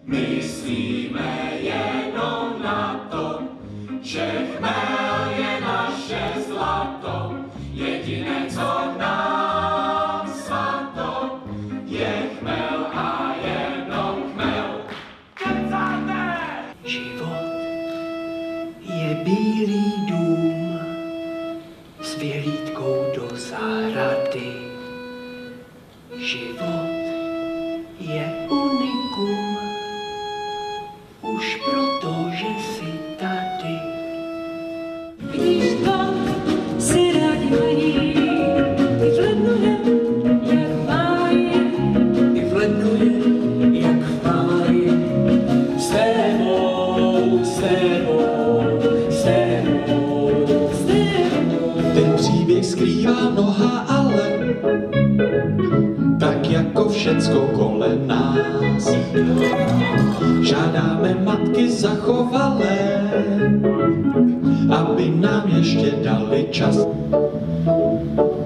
Myslíme jenom na to, že chmel je naše zlato, jediné, co nám svato, je chmel a jenom chmel. Kecáte! Život je bílý dům s vyhlídkou do zahrady. Život je unikum, už proto, že jsi tady. Když to si rádi lení, i v lednu je, jak fajn. I v lednu je, jak fajn. S tebou, s tebou, s tebou, s tebou. Ten příběh skrývá mnoha ale, tak jako všecko kolem nás. Žádáme matky zachovalé, aby nám ještě dali čas.